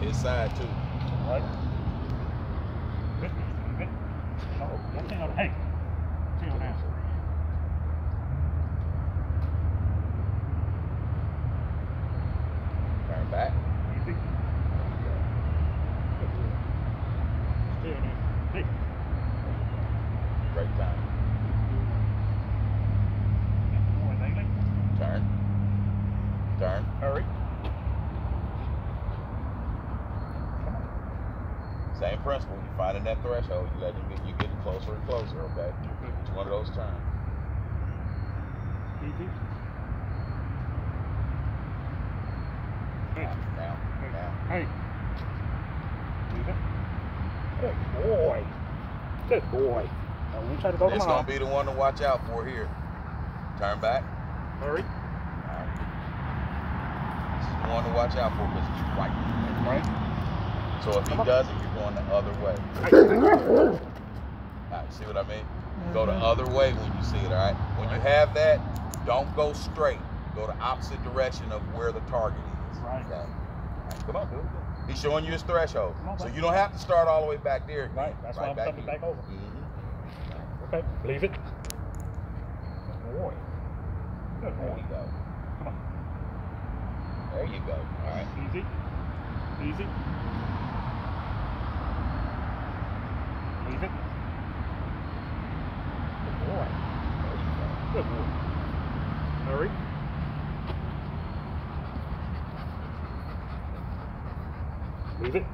his side too. Right. Good. Good. No, don't tail. Hey. Tail down. Turn back. Easy. Tail down. Hey. Great time. More daily. Turn. Turn. Hurry. Same principle. You finding that threshold, you let him get you getting closer and closer, okay? Each one of those turns. Easy. Hey. Now. Hey. Leave it. Good boy. Good boy. Now we try to go to It's mom. gonna be the one to watch out for here. Turn back. Hurry. Alright. This is the one to watch out for because he's right. Right. So if he does it, you're going the other way. Hey. Alright, see what I mean? Go the other way when you see it, alright? When you have that, don't go straight. Go the opposite direction of where the target is. Right. Okay? Right, come on, do it. He's showing you his threshold. On, So you don't have to start all the way back there. Right. That's why I'm coming back over. Okay. Leave it. Good boy. Good There boy. you go. Come on. There you go. Alright. Easy. Easy. Leave it. Good boy. There you go. Good boy. Hurry. Leave it.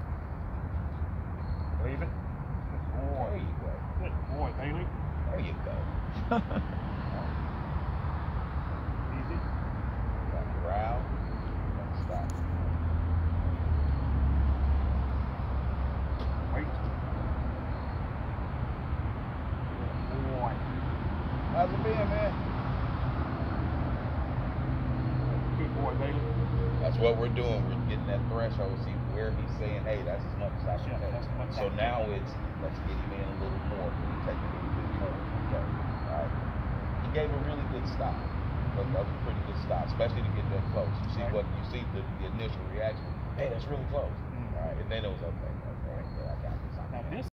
Leave it. Good boy. There you go. Good boy, Bailey. There you go. Easy. Back around. Stop. Wait. Good boy. How's it been, man? Good boy, Bailey. That's what we're doing. We're getting that threshold, see where he's saying, hey, that's as much as I can Yeah, take. that's as much as I So can now it's, let's get him in a little more. Can we take a little bit more? Okay. All right. He gave a really good stop. That was a pretty good stop, especially to get that close. You see Right. what you see the initial reaction. Hey, that's really close. All right. And then it was okay.